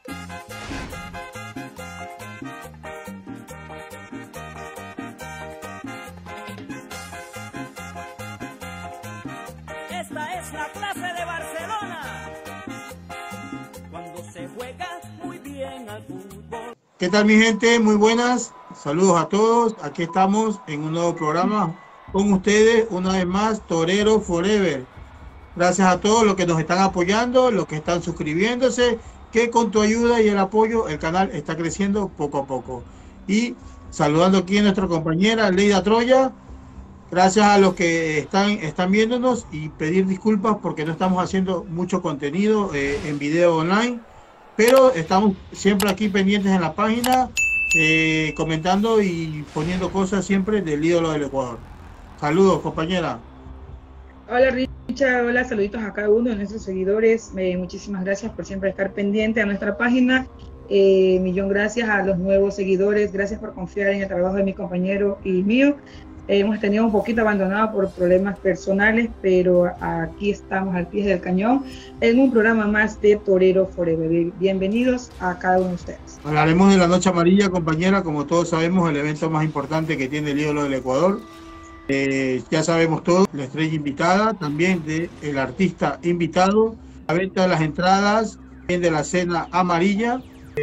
Esta es la clase de Barcelona, cuando se juega muy bien al fútbol. ¿Qué tal, mi gente? Muy buenas. Saludos a todos. Aquí estamos en un nuevo programa con ustedes, una vez más, Torero Forever. Gracias a todos los que nos están apoyando, los que están suscribiéndose, que con tu ayuda y el apoyo el canal está creciendo poco a poco. Y saludando aquí a nuestra compañera Leida Troya. Gracias a los que están viéndonos y pedir disculpas porque no estamos haciendo mucho contenido en video online, pero estamos siempre aquí pendientes en la página, comentando y poniendo cosas siempre del ídolo del Ecuador. Saludos, compañera. Hola Richard, hola, saluditos a cada uno de nuestros seguidores. Muchísimas gracias por siempre estar pendiente a nuestra página. Millón gracias a los nuevos seguidores, gracias por confiar en el trabajo de mi compañero y mío. Hemos tenido un poquito abandonado por problemas personales, pero aquí estamos al pie del cañón en un programa más de Torero Forever. Bienvenidos a cada uno de ustedes. Hablaremos de la Noche Amarilla, compañera, como todos sabemos, el evento más importante que tiene el ídolo del Ecuador. Ya sabemos todo, la estrella invitada, también del artista invitado, la venta de las entradas, también de la cena amarilla,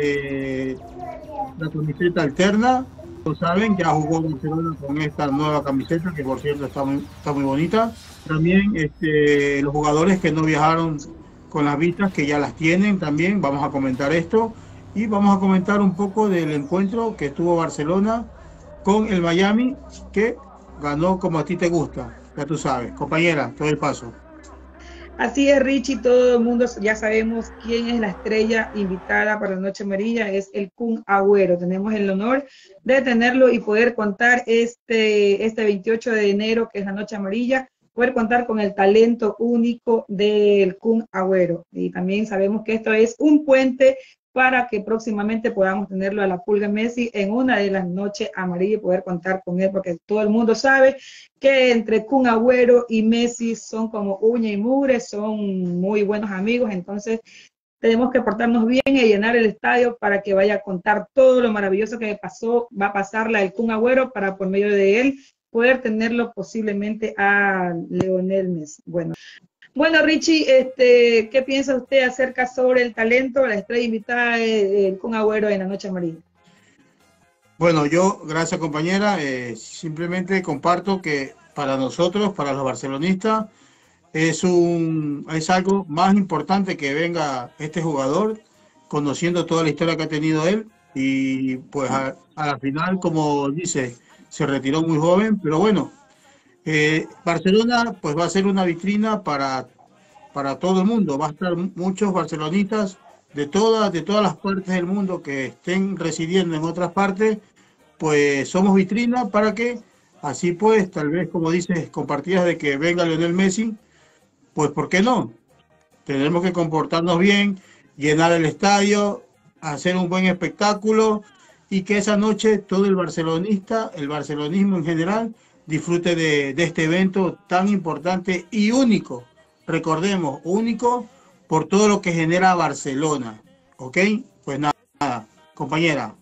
la camiseta alterna. Lo saben, ya jugó Barcelona con esta nueva camiseta, que por cierto está muy bonita. También los jugadores que no viajaron con las vistas, que ya las tienen también, vamos a comentar esto. Y vamos a comentar un poco del encuentro que tuvo Barcelona con el Miami, que ganó como a ti te gusta, ya tú sabes. Compañera, todo el paso. Así es, Richie, todo el mundo ya sabemos quién es la estrella invitada para la Noche Amarilla, es el Kun Agüero. Tenemos el honor de tenerlo y poder contar este 28 de enero, que es la Noche Amarilla, poder contar con el talento único del Kun Agüero. Y también sabemos que esto es un puente para que próximamente podamos tenerlo a la Pulga Messi en una de las noches amarillas y poder contar con él, porque todo el mundo sabe que entre Kun Agüero y Messi son como uña y mugre, son muy buenos amigos, entonces tenemos que portarnos bien y llenar el estadio para que vaya a contar todo lo maravilloso que va a pasarla el Kun Agüero para por medio de él poder tenerlo posiblemente a Lionel Messi. Bueno, Richie, ¿qué piensa usted acerca sobre el talento, la estrella invitada del Kun Agüero en la Noche Amarilla? Bueno, yo, gracias compañera, simplemente comparto que para nosotros, para los barcelonistas, es algo más importante que venga este jugador, conociendo toda la historia que ha tenido él, y pues a la final, como dice, se retiró muy joven, pero bueno. Barcelona pues va a ser una vitrina para todo el mundo. Va a estar muchos barcelonistas de todas las partes del mundo que estén residiendo en otras partes, pues somos vitrina para que así pues, tal vez como dices, con partidas de que venga Lionel Messi, pues ¿por qué no? Tenemos que comportarnos bien, llenar el estadio, hacer un buen espectáculo y que esa noche todo el barcelonismo en general, disfrute de este evento tan importante y único. Recordemos, único por todo lo que genera Barcelona. ¿Ok? Pues nada, compañera.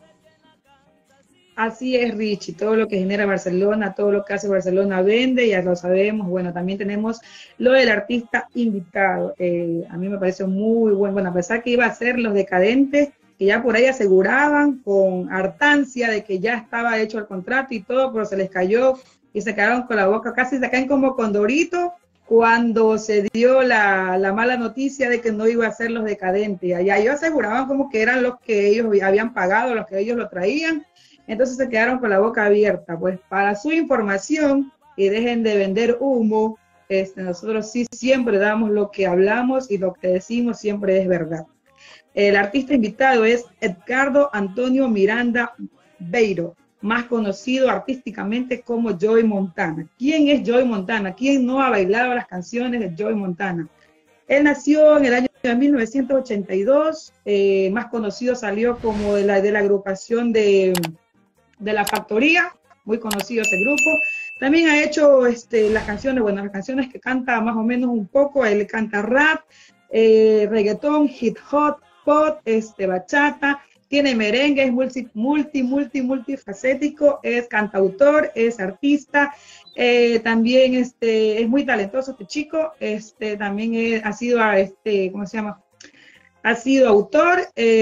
Así es, Richie, todo lo que genera Barcelona, todo lo que hace Barcelona vende, ya lo sabemos. Bueno, también tenemos lo del artista invitado. A mí me parece muy bueno, a pesar que iba a ser Los Decadentes, que ya por ahí aseguraban con hartancia de que ya estaba hecho el contrato y todo, pero se les cayó y se quedaron con la boca, casi se caen como condorito cuando se dio la mala noticia de que no iba a ser Los Decadentes. Allá ellos aseguraban como que eran los que ellos habían pagado, los que ellos lo traían, entonces se quedaron con la boca abierta. Pues para su información, y dejen de vender humo, nosotros sí siempre damos lo que hablamos y lo que decimos siempre es verdad. El artista invitado es Edgardo Antonio Miranda Beiro, más conocido artísticamente como Joey Montana. ¿Quién es Joey Montana? ¿Quién no ha bailado las canciones de Joey Montana? Él nació en el año de 1982, más conocido salió como de la agrupación de La Factoría, muy conocido ese grupo. También ha hecho las canciones que canta más o menos un poco, él canta rap, reggaetón, hip hop, pop, bachata, tiene merengue, es multifacético, es cantautor, es artista, también es muy talentoso este chico, también ha sido, ¿cómo se llama? Ha sido autor,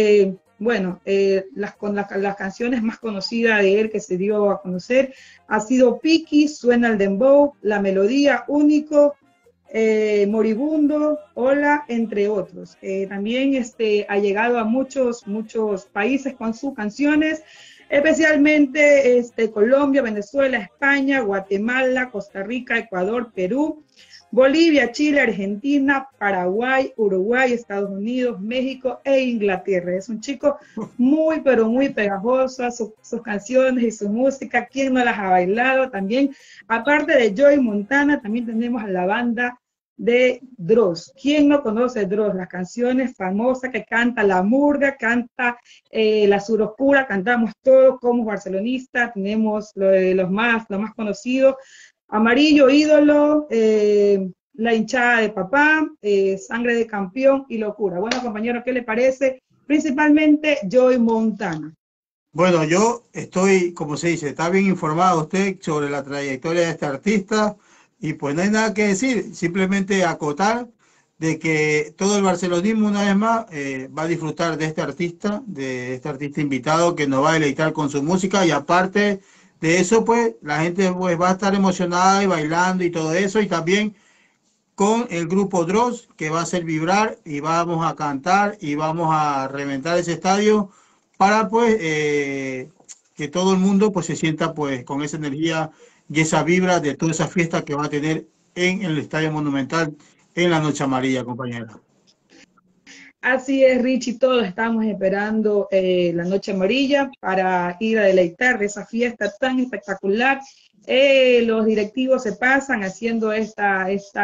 las canciones más conocidas de él que se dio a conocer, ha sido Piki, Suena el Dembow, La Melodía, Único, Moribundo, Hola, entre otros. También ha llegado a muchos países con sus canciones, especialmente Colombia, Venezuela, España, Guatemala, Costa Rica, Ecuador, Perú, Bolivia, Chile, Argentina, Paraguay, Uruguay, Estados Unidos, México e Inglaterra. Es un chico muy, pero muy pegajoso, sus canciones y su música. ¿Quién no las ha bailado? También, aparte de Joey Montana, también tenemos a la banda de Dross. ¿Quién no conoce Dross? Las canciones famosas que canta La Murga, canta La Suroscura, cantamos todos como barcelonistas, tenemos los más conocidos, Amarillo, Ídolo, La Hinchada de Papá, Sangre de Campeón y Locura. Bueno, compañero, ¿qué le parece? Principalmente Joey Montana. Bueno, yo estoy, como se dice, está bien informado usted sobre la trayectoria de este artista y pues no hay nada que decir, simplemente acotar de que todo el barcelonismo una vez más va a disfrutar de este artista invitado que nos va a deleitar con su música y aparte de eso, pues, la gente pues, va a estar emocionada y bailando y todo eso, y también con el grupo Dross, que va a hacer vibrar, y vamos a cantar, y vamos a reventar ese estadio, para, pues, que todo el mundo, pues, se sienta, pues, con esa energía y esa vibra de toda esa fiesta que va a tener en el Estadio Monumental en la Noche Amarilla, compañera. Así es, Richie, todos estamos esperando la Noche Amarilla para ir a deleitar de esa fiesta tan espectacular. Los directivos se pasan haciendo esta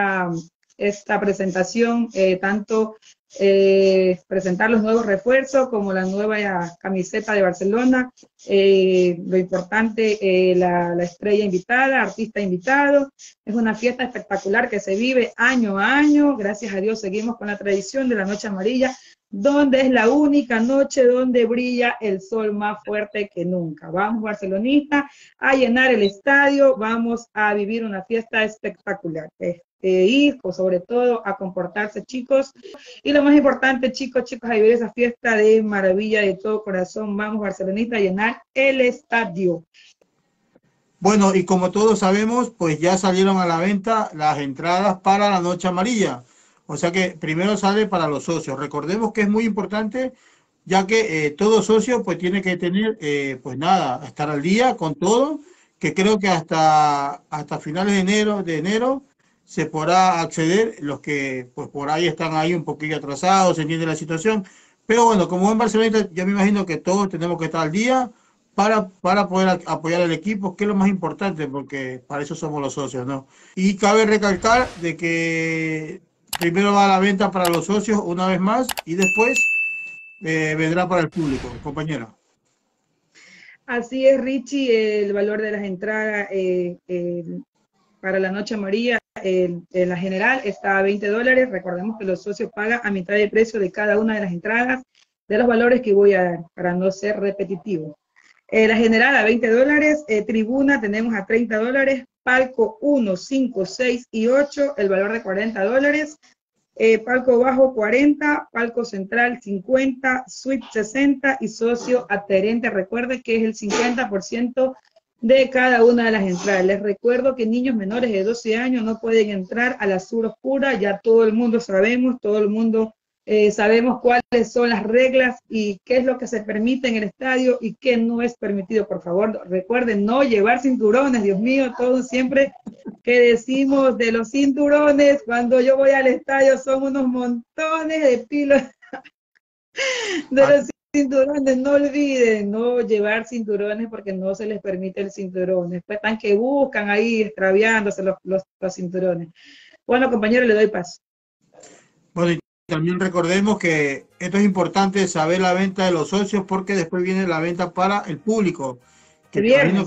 presentación, tanto presentar los nuevos refuerzos como la nueva camiseta de Barcelona, lo importante, la estrella invitada, artista invitado. Es una fiesta espectacular que se vive año a año. Gracias a Dios seguimos con la tradición de la Noche Amarilla, donde es la única noche donde brilla el sol más fuerte que nunca. Vamos, barcelonistas, a llenar el estadio, vamos a vivir una fiesta espectacular. Y sobre todo a comportarse, chicos, y lo más importante, chicos, a vivir esa fiesta de maravilla de todo corazón. Vamos, barcelonistas, a llenar el estadio. Bueno, y como todos sabemos, pues ya salieron a la venta las entradas para la Noche Amarilla, o sea que primero sale para los socios. Recordemos que es muy importante, ya que todo socio pues tiene que tener, pues nada, estar al día con todo, que creo que hasta finales de enero se podrá acceder, los que pues por ahí están ahí un poquillo atrasados, se entiende la situación, pero bueno, como en Barcelona, yo me imagino que todos tenemos que estar al día para poder apoyar al equipo, que es lo más importante, porque para eso somos los socios, ¿no? Y cabe recalcar de que primero va a la venta para los socios una vez más, y después vendrá para el público, compañera. Así es, Richie, el valor de las entradas para la Noche Amarilla, la general está a $20. Recordemos que los socios pagan a mitad de precio de cada una de las entradas de los valores que voy a dar, para no ser repetitivo. La general a $20, tribuna tenemos a $30, palco 1, 5, 6 y 8, el valor de $40, palco bajo 40, palco central 50, suite 60 y socio adherente. Recuerde que es el 50% de cada una de las entradas. Les recuerdo que niños menores de 12 años no pueden entrar a la Sur Oscura, ya todo el mundo sabemos, sabemos cuáles son las reglas y qué es lo que se permite en el estadio y qué no es permitido. Por favor, recuerden no llevar cinturones. Dios mío, todos siempre que decimos de los cinturones, cuando yo voy al estadio son unos montones de pilos de los cinturones. No olviden no llevar cinturones porque no se les permite el cinturón. Después están que buscan ahí extraviándose los cinturones. Bueno, compañero, le doy paso. Bueno, y también recordemos que esto es importante saber la venta de los socios, porque después viene la venta para el público. Que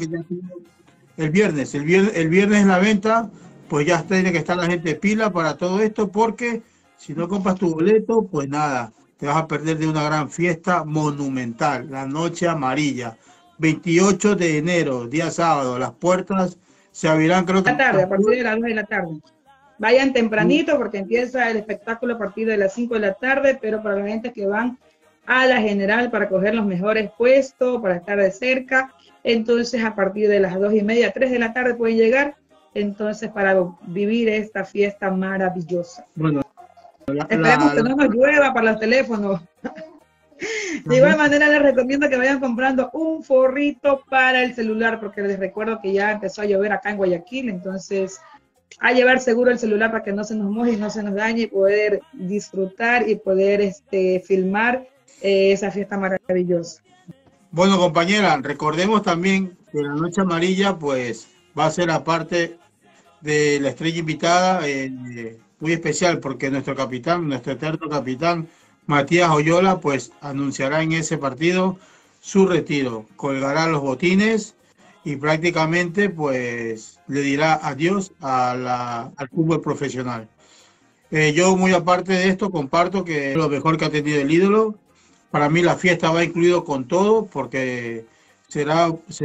el viernes es la venta, pues ya tiene que estar la gente pila para todo esto, porque si no compras tu boleto, pues nada, te vas a perder de una gran fiesta monumental, la Noche Amarilla, 28 de enero, día sábado. Las puertas se abrirán, creo que La tarde, a partir de las 2 de la tarde. Vayan tempranito porque empieza el espectáculo a partir de las 5 de la tarde, pero para la gente que van a la general para coger los mejores puestos, para estar de cerca, entonces a partir de las 2:30, 3 de la tarde pueden llegar, entonces para vivir esta fiesta maravillosa. Bueno, esperemos que no nos llueva para los teléfonos. De igual manera les recomiendo que vayan comprando un forrito para el celular, porque les recuerdo que ya empezó a llover acá en Guayaquil, entonces a llevar seguro el celular para que no se nos moje y no se nos dañe y poder disfrutar y poder filmar esa fiesta maravillosa. Bueno, compañera, recordemos también que la Noche Amarilla pues va a ser aparte de la estrella invitada muy especial, porque nuestro capitán, nuestro eterno capitán Matías Oyola pues anunciará en ese partido su retiro, colgará los botines y prácticamente pues le dirá adiós al fútbol profesional. Yo muy aparte de esto comparto que es lo mejor que ha tenido el ídolo. Para mí la fiesta va incluido con todo porque será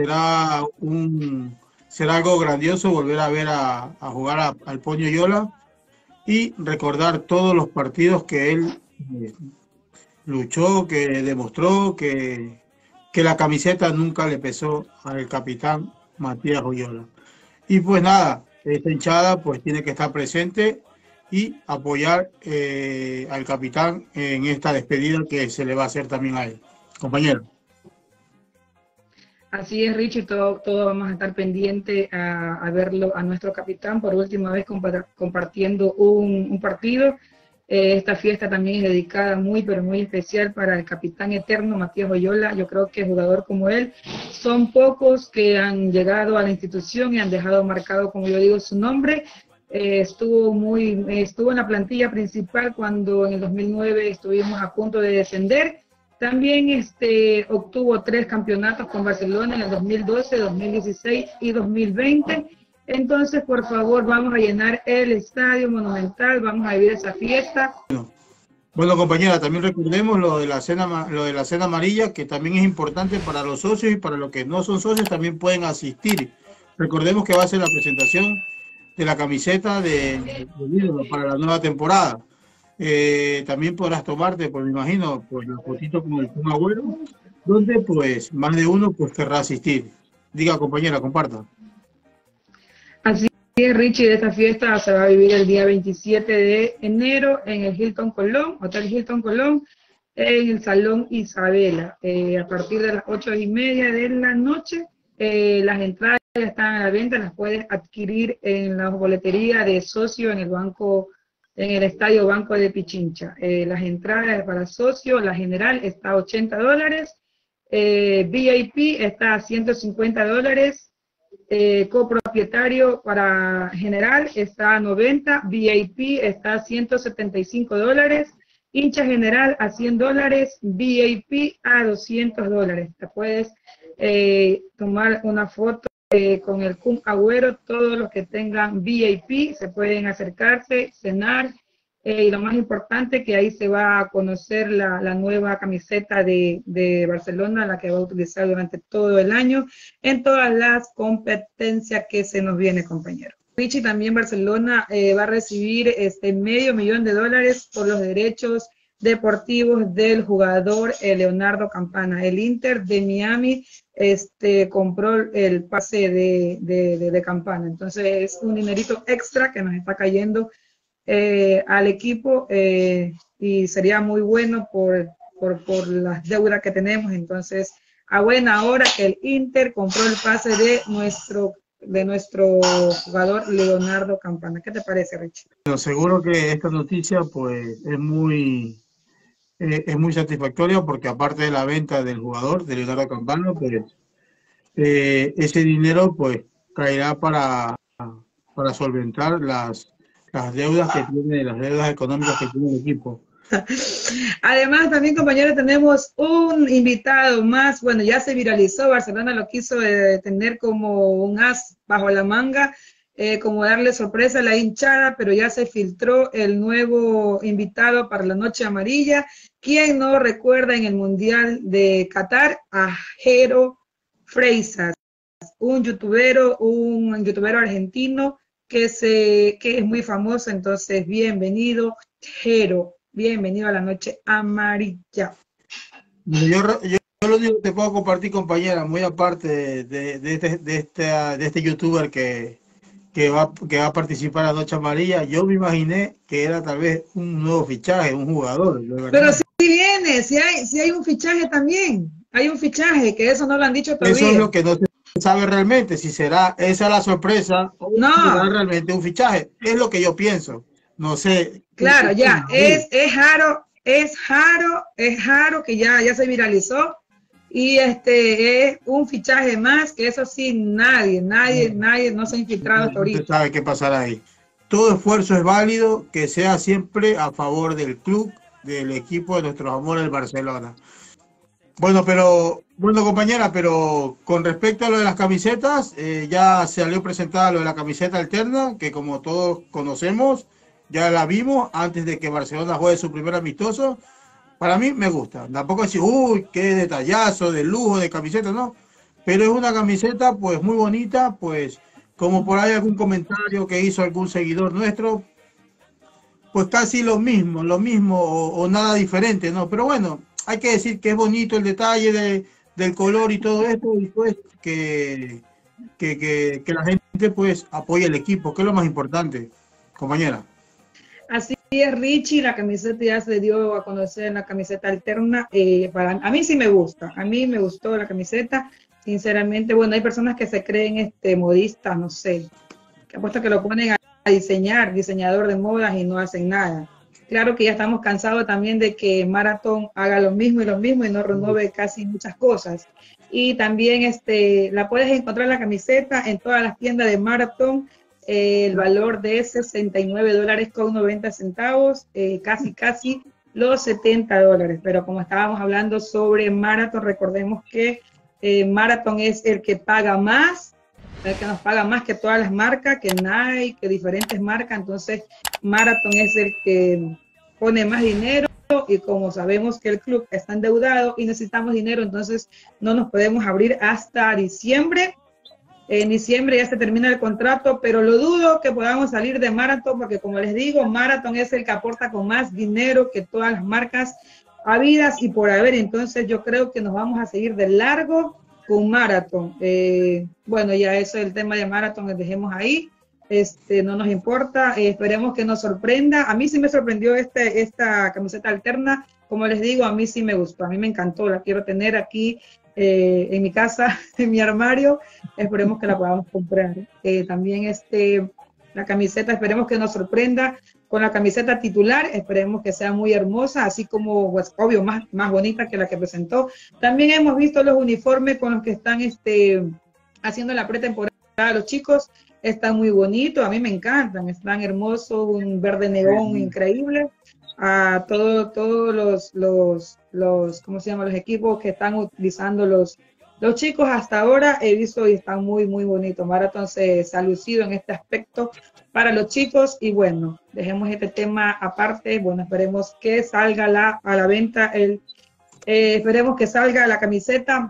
algo grandioso volver a ver a jugar al Poño Oyola y recordar todos los partidos que él luchó, que demostró que la camiseta nunca le pesó al capitán Matías Oyola. Y pues nada, esta hinchada pues tiene que estar presente y apoyar al capitán en esta despedida que se le va a hacer también a él. Compañero. Así es, Richie, todo vamos a estar pendiente a verlo a nuestro capitán por última vez compartiendo un partido. Esta fiesta también es dedicada pero muy especial para el capitán eterno Matías Oyola. Yo creo que jugador como él son pocos que han llegado a la institución y han dejado marcado, como yo digo, su nombre. Estuvo en la plantilla principal cuando en el 2009 estuvimos a punto de descender. También obtuvo 3 campeonatos con Barcelona en el 2012, 2016 y 2020. Entonces, por favor, vamos a llenar el estadio Monumental, vamos a vivir esa fiesta. Bueno, compañera, también recordemos lo de la cena amarilla, que también es importante para los socios y para los que no son socios también pueden asistir. Recordemos que va a ser la presentación de la camiseta de ídolo para la nueva temporada. También podrás tomarte, pues me imagino, pues la fotito con el Kun Agüero, donde pues más de uno pues querrá asistir. Diga, compañera, comparta. Así es, Richie, de esta fiesta se va a vivir el día 27 de enero en el Hilton Colón, Hotel Hilton Colón, en el Salón Isabela, a partir de las 8:30 de la noche. Las entradas ya están a la venta, las puedes adquirir en la boletería de socio en el Estadio Banco de Pichincha. Las entradas para socio, la general está a $80, VIP está a $150, copropietario para general está a 90, VIP está a $175, hincha general a $100, VIP a $200. Te puedes tomar una foto con el Kun Agüero. Todos los que tengan VIP se pueden acercarse, cenar, y lo más importante que ahí se va a conocer la nueva camiseta de Barcelona, la que va a utilizar durante todo el año en todas las competencias que se nos viene, compañero. Richie, también Barcelona va a recibir $500,000 por los derechos deportivos del jugador Leonardo Campana. El Inter de Miami compró el pase de Campana, entonces es un dinerito extra que nos está cayendo al equipo, y sería muy bueno por las deudas que tenemos. Entonces, a buena hora que el Inter compró el pase de nuestro jugador Leonardo Campana. ¿Qué te parece, Richie? Bueno, seguro que esta noticia pues es muy satisfactoria, porque aparte de la venta del jugador, de Leonardo Campana, pues ese dinero pues caerá para solventar las deudas económicas que tiene el equipo. Además, también, compañeros, tenemos un invitado más. Bueno, ya se viralizó, Barcelona lo quiso tener como un as bajo la manga. como darle sorpresa a la hinchada, pero ya se filtró el nuevo invitado para la Noche Amarilla. ¿Quién no recuerda en el Mundial de Qatar a Jero Freisas, un youtuber argentino que es muy famoso? Entonces, bienvenido, Jero, bienvenido a la Noche Amarilla. Yo lo único que te puedo compartir, compañera, muy aparte de este youtuber que va a participar a Noche Amarilla, yo me imaginé que era tal vez un nuevo fichaje, un jugador. Pero si viene, si hay un fichaje también, hay un fichaje, que eso no lo han dicho todavía. Eso es lo que no se sabe realmente, si será esa la sorpresa o será realmente un fichaje. Es lo que yo pienso, no sé. Claro, ya, es Jaro que ya se viralizó. Y es un fichaje más, que eso sí, nadie no se ha infiltrado hasta ahorita. Usted sabe qué pasará ahí. Todo esfuerzo es válido, que sea siempre a favor del club, del equipo de nuestros amores del Barcelona. Bueno, compañera, pero con respecto a lo de las camisetas, ya salió presentada lo de la camiseta alterna, que como todos conocemos, ya la vimos antes de que Barcelona juegue su primer amistoso. Para mí me gusta, tampoco decir, uy, qué detallazo, de lujo, de camiseta, no, pero es una camiseta pues muy bonita, pues como por ahí algún comentario que hizo algún seguidor nuestro, pues casi lo mismo o nada diferente, ¿no? Pero bueno, hay que decir que es bonito el detalle del color y todo esto, y pues que la gente pues apoye el equipo, que es lo más importante, compañera. Así es, Richie, la camiseta ya se dio a conocer en la camiseta alterna. A mí sí me gusta, a mí me gustó la camiseta, sinceramente. Bueno, hay personas que se creen modistas, no sé, que apuesto que lo ponen a diseñador de modas y no hacen nada. Claro que ya estamos cansados también de que Marathon haga lo mismo y no renueve casi muchas cosas. Y también la puedes encontrar la camiseta en todas las tiendas de Marathon. El valor de $69.90, casi los $70. Pero como estábamos hablando sobre Marathon, recordemos que Marathon es el que paga más, el que nos paga más que todas las marcas, que Nike, que diferentes marcas. Entonces Marathon es el que pone más dinero, y como sabemos que el club está endeudado y necesitamos dinero, entonces no nos podemos abrir hasta diciembre. En diciembre ya se termina el contrato, pero lo dudo que podamos salir de Marathon, porque como les digo, Marathon es el que aporta con más dinero que todas las marcas habidas y por haber. Entonces yo creo que nos vamos a seguir de largo con Marathon. Bueno, ya eso es el tema de Marathon, lo dejemos ahí. No nos importa, esperemos que nos sorprenda. A mí sí me sorprendió esta camiseta alterna. Como les digo, a mí sí me gustó, a mí me encantó, la quiero tener aquí en mi casa, en mi armario. Esperemos que la podamos comprar. También la camiseta, esperemos que nos sorprenda con la camiseta titular, esperemos que sea muy hermosa, así como, pues, obvio, más bonita que la que presentó. También hemos visto los uniformes con los que están haciendo la pretemporada los chicos, están muy bonitos, a mí me encantan, están hermosos, un verde neón increíble. A todos los ¿cómo se llama? Los equipos que están utilizando los chicos hasta ahora, he visto y están muy bonitos. Marathon se ha lucido en este aspecto para los chicos. Y bueno, dejemos este tema aparte. Bueno, esperemos que salga a la venta esperemos que salga la camiseta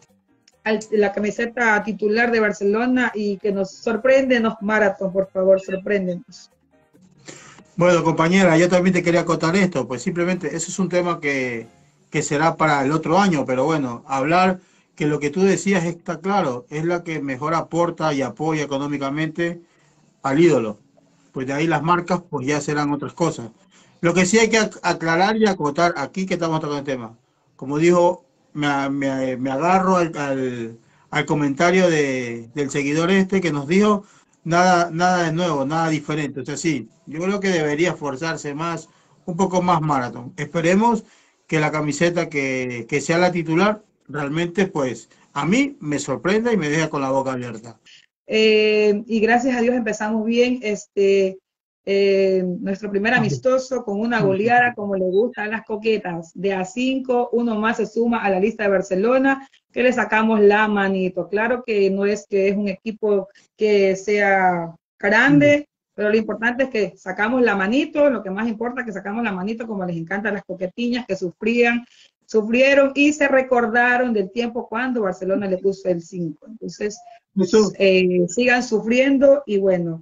titular de Barcelona y que nos sorpréndenos, Marathon, por favor, sorpréndenos. Bueno, compañera, yo también te quería acotar esto, pues simplemente ese es un tema que será para el otro año, pero bueno, hablar que lo que tú decías está claro, es la que mejor aporta y apoya económicamente al ídolo. Pues de ahí las marcas pues ya serán otras cosas. Lo que sí hay que aclarar y acotar aquí que estamos tocando el tema. Como dijo, me agarro al comentario del seguidor que nos dijo, nada de nuevo, nada diferente. O sea, sí, yo creo que debería esforzarse más, un poco más Marathon. Esperemos que la camiseta que sea la titular, realmente, pues, a mí me sorprenda y me deja con la boca abierta. Y gracias a Dios empezamos bien nuestro primer amistoso con una goleada como le gustan las coquetas. De a 5, uno más se suma a la lista de Barcelona, que le sacamos la manito. Claro que no es que es un equipo que sea grande, pero lo importante es que sacamos la manito, lo que más importa es que sacamos la manito, como les encantan las coquetiñas que sufrieron y se recordaron del tiempo cuando Barcelona le puso el 5. Entonces, sigan sufriendo y bueno,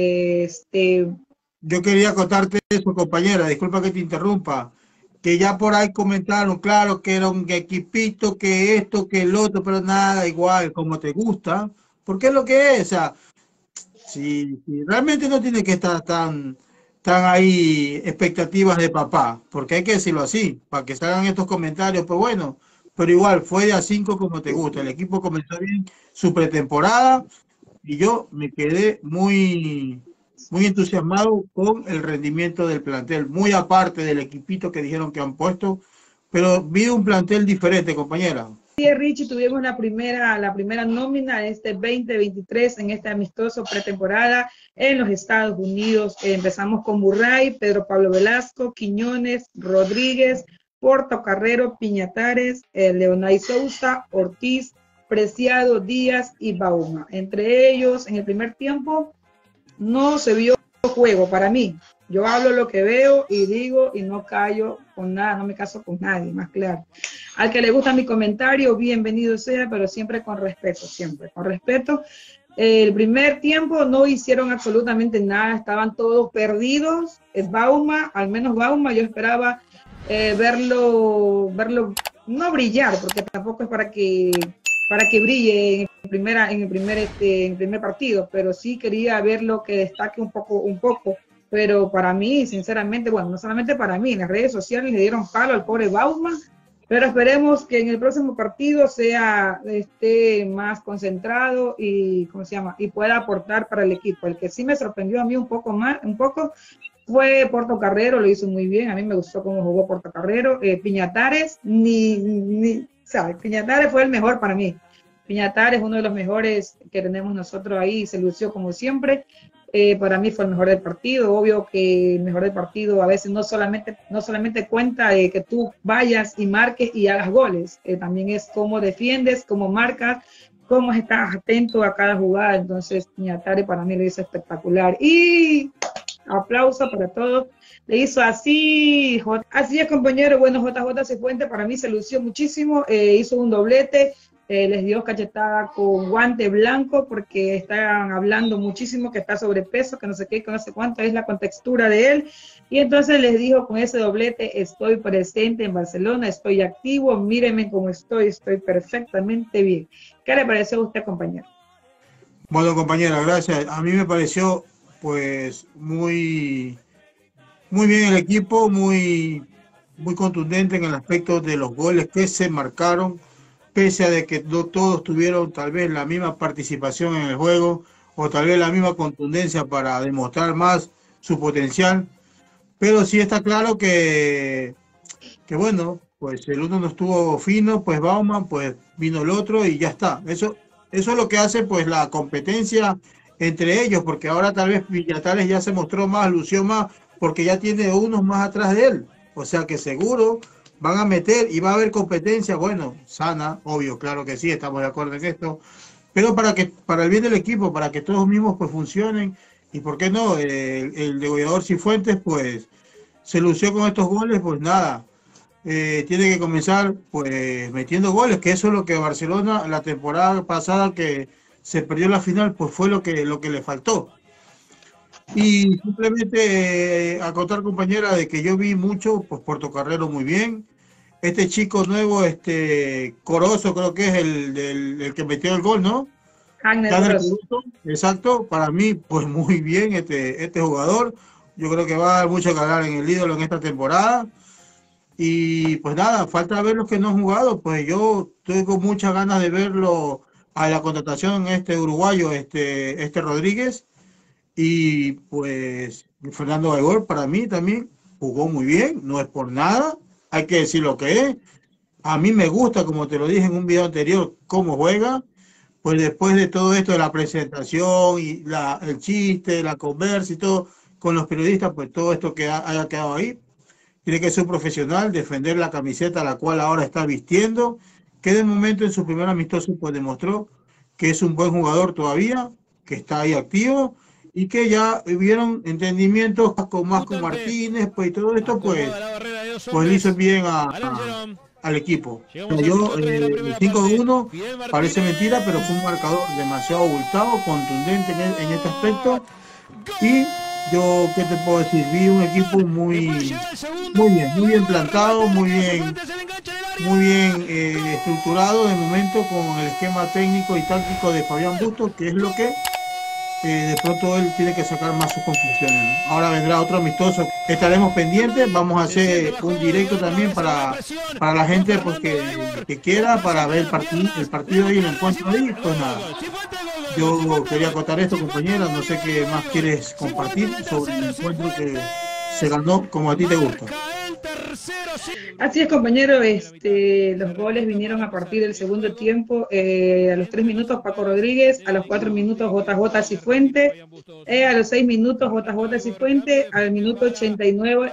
yo quería contarte eso, compañera, disculpa que te interrumpa, que ya por ahí comentaron, claro, que era un equipito, que esto, que el otro, pero nada, igual, como te gusta, porque es lo que es, o sea, si realmente no tiene que estar tan ahí expectativas de papá, porque hay que decirlo así, para que salgan estos comentarios, pues bueno, pero igual, fue de a 5 como te gusta, el equipo comenzó bien su pretemporada, y yo me quedé muy entusiasmado con el rendimiento del plantel, muy aparte del equipito que dijeron que han puesto, pero vi un plantel diferente, compañera. Sí, Richie, tuvimos la primera nómina de este 2023 en este amistoso pretemporada en los Estados Unidos. Empezamos con Murray, Pedro Pablo Velasco, Quiñones, Rodríguez, Portocarrero, Piñatares, Leonay Sousa, Ortiz, Preciado, Díaz y Bauma. Entre ellos, en el primer tiempo, no se vio juego para mí. Yo hablo lo que veo y digo y no callo con nada, no me caso con nadie, más claro. Al que le gusta mi comentario, bienvenido sea, pero siempre con respeto, siempre con respeto. El primer tiempo no hicieron absolutamente nada, estaban todos perdidos. Es Bauma, al menos Bauma, yo esperaba verlo no brillar, porque tampoco es para que brille en el primer partido, pero sí quería verlo que destaque un poco, pero para mí, sinceramente, bueno, no solamente para mí, en las redes sociales le dieron palo al pobre Bauma, pero esperemos que en el próximo partido esté más concentrado y, y pueda aportar para el equipo. El que sí me sorprendió a mí un poco fue Portocarrero, lo hizo muy bien, a mí me gustó cómo jugó Portocarrero. Piñatares, Piñatares fue el mejor para mí. Piñatares es uno de los mejores que tenemos nosotros ahí, se lució como siempre. Para mí fue el mejor del partido. Obvio que el mejor del partido a veces no solamente cuenta que tú vayas y marques y hagas goles, también es cómo defiendes, cómo marcas, cómo estás atento a cada jugada. Entonces Piñatares para mí lo hizo espectacular. Y aplauso para todos. Le hizo así es, compañero. Bueno, JJ Cifuentes para mí se lució muchísimo, hizo un doblete, les dio cachetada con guante blanco porque estaban hablando muchísimo que está sobrepeso, que no sé qué, que no sé cuánto es la contextura de él, y entonces les dijo con ese doblete: estoy presente en Barcelona, estoy activo, mírenme cómo estoy perfectamente bien. ¿Qué le pareció a usted, compañero? Bueno, compañera, gracias. A mí me pareció pues muy bien el equipo, muy contundente en el aspecto de los goles que se marcaron, pese a de que no todos tuvieron tal vez la misma participación en el juego o tal vez la misma contundencia para demostrar más su potencial, pero sí está claro que bueno, pues el uno no estuvo fino, pues Bauman, pues vino el otro y ya está. Eso es lo que hace pues la competencia entre ellos, porque ahora tal vez Piñatares ya se mostró más, lució más, porque ya tiene unos más atrás de él, o sea que seguro van a meter y va a haber competencia, bueno, sana, obvio, claro que sí, estamos de acuerdo en esto, pero para el bien del equipo, para que todos mismos pues funcionen, y por qué no, el degollador Cifuentes pues se lució con estos goles, pues nada, tiene que comenzar pues metiendo goles, que eso es lo que Barcelona la temporada pasada que se perdió la final, pues fue lo que le faltó. Y simplemente acotar, compañera, de que yo vi mucho, pues Portocarrero muy bien. Este chico nuevo, Corozo, creo que es el que metió el gol, ¿no? Corozo. Exacto, para mí, pues muy bien este jugador. Yo creo que va a dar mucho que hablar en el ídolo en esta temporada. Y pues nada, falta ver los que no han jugado. Pues yo tengo muchas ganas de verlo a la contratación uruguayo, Rodríguez. Y pues Fernando Gaibor para mí también jugó muy bien, no es por nada, hay que decir lo que es. A mí me gusta, como te lo dije en un video anterior, cómo juega. Pues después de todo esto de la presentación y el chiste, la conversa y todo con los periodistas, pues todo esto que haya quedado ahí. Tiene que ser un profesional, defender la camiseta a la cual ahora está vistiendo, que de momento en su primer amistoso pues demostró que es un buen jugador todavía, que está ahí activo. y que ya hubieron entendimientos con Marco Martínez, pues y todo esto, pues le hizo bien al equipo. Yo, el 5-1 parece mentira, pero fue un marcador demasiado abultado, contundente en este aspecto. Y yo, ¿qué te puedo decir? Vi un equipo muy bien plantado, muy bien estructurado de momento con el esquema técnico y táctico de Fabián Bustos, que es lo que de pronto él tiene que sacar más sus conclusiones, ¿no? Ahora vendrá otro amistoso, estaremos pendientes, vamos a hacer un directo también para la gente pues, que quiera, para ver el partido y el encuentro ahí, pues nada. Yo quería contar esto, compañera, no sé qué más quieres compartir sobre el encuentro que se ganó como a ti te gusta. Así es, compañero, los goles vinieron a partir del segundo tiempo, a los 3 minutos Paco Rodríguez, a los 4 minutos JJ Cifuentes, a los 6 minutos JJ Cifuentes, al minuto 89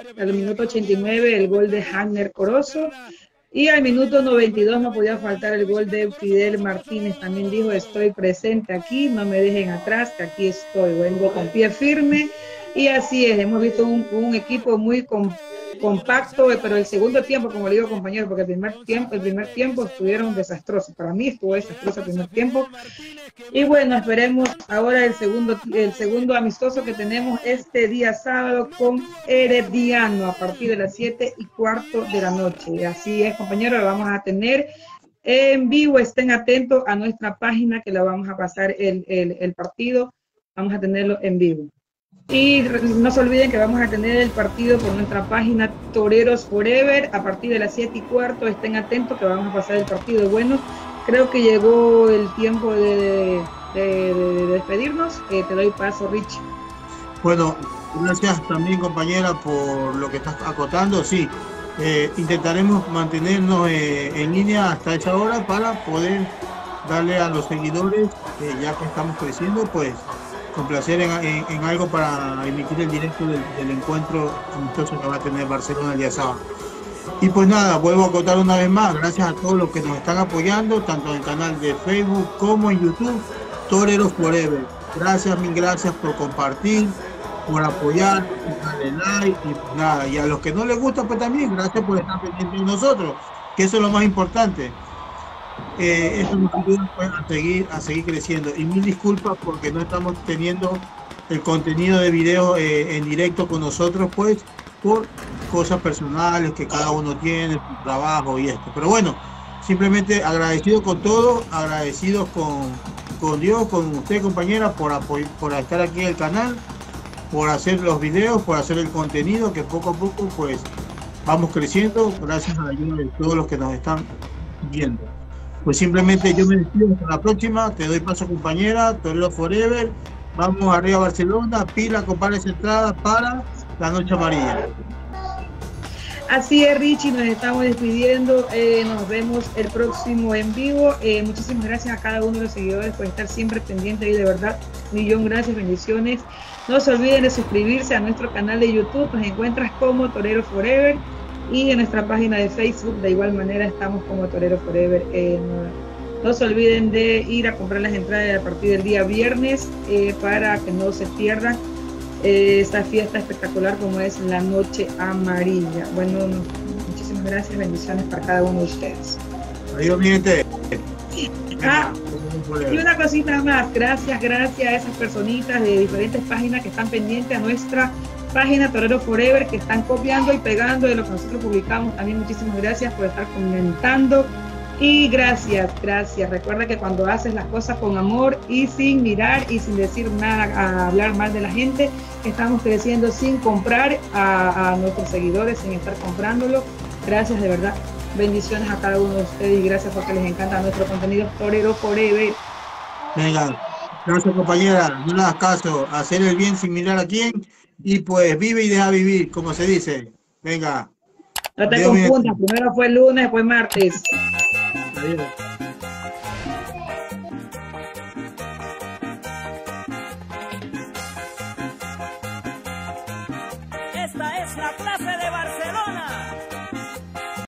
el gol de Hanner Corozo, y al minuto 92 no podía faltar el gol de Fidel Martínez, también dijo: estoy presente aquí, no me dejen atrás, que aquí estoy, vengo con pie firme. Y así es, hemos visto un equipo muy compacto, pero el segundo tiempo, como le digo, compañero, porque el primer tiempo estuvieron desastrosos. Para mí estuvo desastroso el primer tiempo. Y bueno, esperemos ahora el segundo amistoso que tenemos este día sábado con Herediano a partir de las 7:15 de la noche. Así es, compañero, lo vamos a tener en vivo. Estén atentos a nuestra página, que la vamos a pasar el partido. Vamos a tenerlo en vivo. Y no se olviden que vamos a tener el partido por nuestra página Toreros Forever a partir de las 7:15. Estén atentos que vamos a pasar el partido. Bueno, creo que llegó el tiempo de despedirnos. Te doy paso, Rich. Bueno, gracias también, compañera, por lo que estás acotando. Sí, intentaremos mantenernos en línea hasta esa hora para poder darle a los seguidores, ya que estamos creciendo, pues complacer en algo para emitir el directo del encuentro amistoso que va a tener Barcelona el día sábado. Y pues nada, vuelvo a contar una vez más, gracias a todos los que nos están apoyando, tanto en el canal de Facebook como en YouTube, Toreros Forever. Gracias, mil gracias por compartir, por apoyar, por darle like y pues nada. Y a los que no les gusta, pues también, gracias por estar pendientes de nosotros, que eso es lo más importante. Eso nos ayuda pues, a seguir creciendo. Y mil disculpas porque no estamos teniendo el contenido de video en directo con nosotros, pues por cosas personales que cada uno tiene, su trabajo y esto. Pero bueno, simplemente agradecido con todo, agradecidos con Dios, con usted, compañera, por estar aquí en el canal, por hacer los videos, por hacer el contenido, que poco a poco pues vamos creciendo gracias a la ayuda de todos los que nos están viendo. Pues simplemente yo me despido hasta la próxima, te doy paso, compañera, Torero Forever, vamos arriba a Barcelona, pila, compara esa entrada para la noche amarilla. Así es, Richie, nos estamos despidiendo, nos vemos el próximo en vivo. Muchísimas gracias a cada uno de los seguidores por estar siempre pendiente y de verdad, millón gracias, bendiciones. No se olviden de suscribirse a nuestro canal de YouTube, nos encuentras como Torero Forever. Y en nuestra página de Facebook, de igual manera, estamos como Torero Forever. No se olviden de ir a comprar las entradas a partir del día viernes para que no se pierdan esta fiesta espectacular como es la Noche Amarilla. Bueno, muchísimas gracias, bendiciones para cada uno de ustedes. Adiós, mi gente. Y una cosita más, gracias a esas personitas de diferentes páginas que están pendientes a nuestra página Torero Forever, que están copiando y pegando de lo que nosotros publicamos. También muchísimas gracias por estar comentando y gracias. Recuerda que cuando haces las cosas con amor y sin mirar y sin decir nada, a hablar mal de la gente, estamos creciendo sin comprar a nuestros seguidores, sin estar comprándolo. Gracias de verdad, bendiciones a cada uno de ustedes y gracias porque les encanta nuestro contenido Torero Forever. Venga, gracias, compañera, no le hagas caso, hacer el bien sin mirar a quién. Y pues vive y deja vivir, como se dice. Venga. No te confundas, primero fue el lunes, después martes. Adiós. Esta es la clase